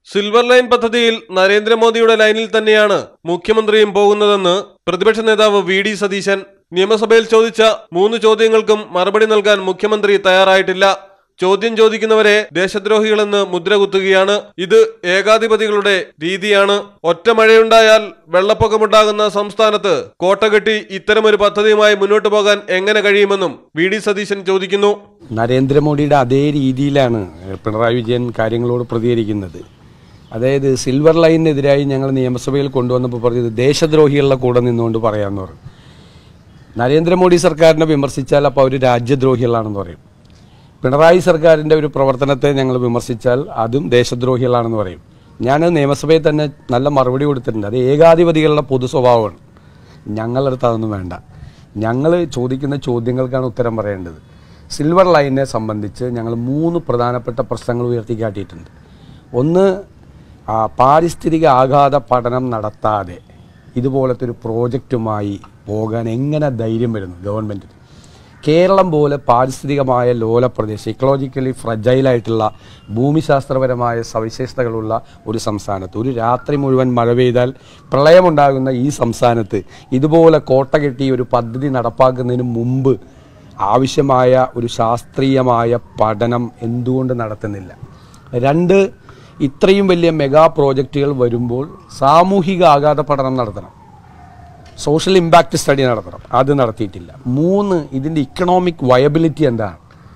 Silver line പദ്ധതിയിൽ നരേന്ദ്രമോദിയുടെ ലൈനിൽ തന്നെയാണ് മുഖ്യമന്ത്രിയും പോകുന്നതെന്ന് പ്രതിപക്ഷ നേതാവ് വി.ഡി. സതീശൻ. നിയമസഭയിൽ ചോദിച്ച 3 ചോദ്യങ്ങൾക്കും മറുപടി നൽകാൻ മുഖ്യമന്ത്രി തയ്യാറായിട്ടില്ല. ചോദ്യം ചോദിക്കുന്നവരെ ദേശദ്രോഹികളെന്ന് മുദ്ര കുത്തുകയാണ്. ഇത് ഏകാധിപതികളുടെ രീതിയാണ്. ഒറ്റ മഴയുണ്ടായാൽ വെള്ളപ്പൊക്കമുണ്ടാകുന്ന സംസ്ഥാനത്ത് കോട്ടകെട്ടി ഇത്തരമൊരു പദ്ധതിയുമായി മുന്നോട്ട് പോകാൻ എങ്ങനെ കഴിയുമെന്നും വി.ഡി. സതീശൻ ചോദിക്കുന്നു. നരേന്ദ്രമോദിയുടെ അതേ രീതിയിലാണ് പിണറായി വിജയൻ കാര്യങ്ങളോട് പ്രതികരിക്കുന്നത്. അതായത് സിൽവർ ലൈനിനെതിരായി ഞങ്ങൾ നിയമസഭയിൽ കൊണ്ടുവന്നപ്പോൾ പറഞ്ഞത് ദേശദ്രോഹികളുടെ കൂടെ നിന്നുകൊണ്ട് പറയാമെന്ന് പറഞ്ഞു. നരേന്ദ്രമോദി സർക്കാരിനെ വിമർശിച്ചാൽ അപ്പോൾ അവർ രാജ്യദ്രോഹികളാണെന്ന് പറയും. പിണറായി സർക്കാരിൻ്റെ ഒരു പ്രവർത്തനത്തെ ഞങ്ങൾ വിമർശിച്ചാൽ അതും ദേശദ്രോഹികളാണെന്ന് പറയും. ഞാൻ നിയമസഭയിൽ തന്നെ നല്ല മറുപടി കൊടുത്തിട്ടുണ്ട്. അത് ഏകാധിപതികളുടെ പൊതു സ്വഭാവമാണ്. ഞങ്ങളടുത്ത് അതൊന്നും വേണ്ട. ഞങ്ങൾ ചോദിക്കുന്ന ചോദ്യങ്ങൾക്കാണ് ഉത്തരം പറയേണ്ടത്. സിൽവർ ലൈനിനെ സംബന്ധിച്ച് ഞങ്ങൾ 3 പ്രധാനപ്പെട്ട പ്രശ്നങ്ങൾ ഉയർത്തിക്കാട്ടിയിട്ടുണ്ട്. ഒന്ന്, പാരിസ്ഥിതിക ആഘാത പഠനം നടത്താതെ ഇതുപോലത്തെ ഒരു പ്രോജക്റ്റുമായി പോകാൻ എങ്ങനെ ധൈര്യം വരുന്നു ഗവൺമെൻറ്റിന്? കേരളം പോലെ പാരിസ്ഥിതികമായ ലോല പ്രദേശം, ഇക്കോളജിക്കലി ഫ്രജൈലായിട്ടുള്ള ഭൂമിശാസ്ത്രപരമായ സവിശേഷതകളുള്ള ഒരു സംസ്ഥാനത്ത് ഒരു രാത്രി മുഴുവൻ മഴ പെയ്താൽ പ്രളയമുണ്ടാകുന്ന ഈ സംസ്ഥാനത്ത് ഇതുപോലെ കോട്ട കെട്ടി ഒരു പദ്ധതി നടപ്പാക്കുന്നതിന് മുമ്പ് ആവശ്യമായ ഒരു ശാസ്ത്രീയമായ പഠനം എന്തുകൊണ്ട് നടത്തുന്നില്ല? 2, ഇത്രയും വലിയ മെഗാ പ്രോജക്റ്റുകൾ വരുമ്പോൾ സാമൂഹിക ആഘാത പഠനം നടത്തണം, സോഷ്യൽ ഇമ്പാക്റ്റ് സ്റ്റഡി നടത്തണം. അത് നടത്തിയിട്ടില്ല. 3, ഇതിൻ്റെ ഇക്കണോമിക് വയബിലിറ്റി എന്താണ്?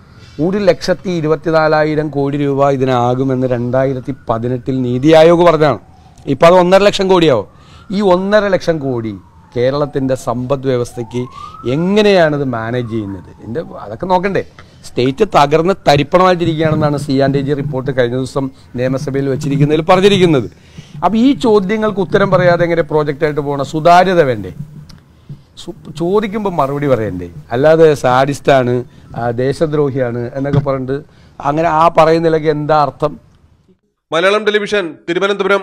1,24,000 കോടി രൂപ ഇതിനാകുമെന്ന് 2018 നീതി ആയോഗ് പറഞ്ഞാണ്. ഇപ്പോൾ അത് 1.5 ലക്ഷം കോടിയാവും. ഈ 1.5 ലക്ഷം കോടി കേരളത്തിൻ്റെ സമ്പദ് വ്യവസ്ഥയ്ക്ക് എങ്ങനെയാണിത് മാനേജ് ചെയ്യുന്നത്? അതൊക്കെ നോക്കണ്ടേ? സ്റ്റേറ്റ് തകർന്ന് തരിപ്പണമായിട്ടിരിക്കുകയാണെന്നാണ് C&G റിപ്പോർട്ട് കഴിഞ്ഞ ദിവസം നിയമസഭയിൽ വെച്ചിരിക്കുന്നതിൽ പറഞ്ഞിരിക്കുന്നത്. അപ്പോൾ ഈ ചോദ്യങ്ങൾക്ക് ഉത്തരം പറയാതെ എങ്ങനെ പ്രോജക്റ്റായിട്ട് പോകണം? സുതാര്യത വേണ്ടേ? ചോദിക്കുമ്പോൾ മറുപടി പറയണ്ടേ? അല്ലാതെ സാഡിസ്റ്റാണ്, ദേശദ്രോഹിയാണ് എന്നൊക്കെ പറഞ്ഞിട്ട് അങ്ങനെ പറയുന്നതിലൊക്കെ എന്താ അർത്ഥം? മലയാളം ടെലിവിഷൻ, തിരുവനന്തപുരം.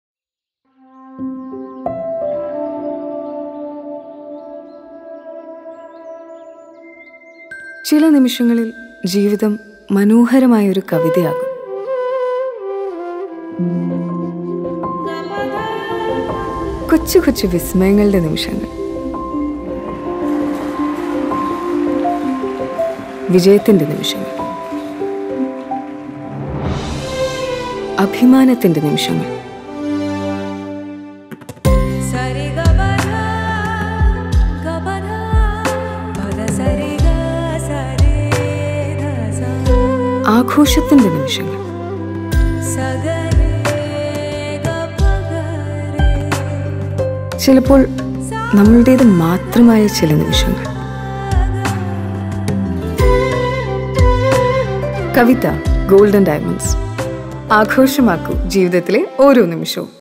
ചില നിമിഷങ്ങളിൽ ജീവിതം മനോഹരമായൊരു കവിതയാകും. കൊച്ചു കൊച്ചു വിസ്മയങ്ങളുടെ നിമിഷങ്ങൾ, വിജയത്തിന്റെ നിമിഷങ്ങൾ, അഭിമാനത്തിന്റെ നിമിഷങ്ങൾ. ആഘോഷത്തിന്റെ നിമിഷങ്ങൾ, ചിലപ്പോൾ നമ്മളുടേത് മാത്രമായ ചില നിമിഷങ്ങൾ. കവിത ഗോൾഡൻ ഡയമണ്ട്സ്. ആഘോഷമാക്കൂ ജീവിതത്തിലെ ഓരോ നിമിഷവും.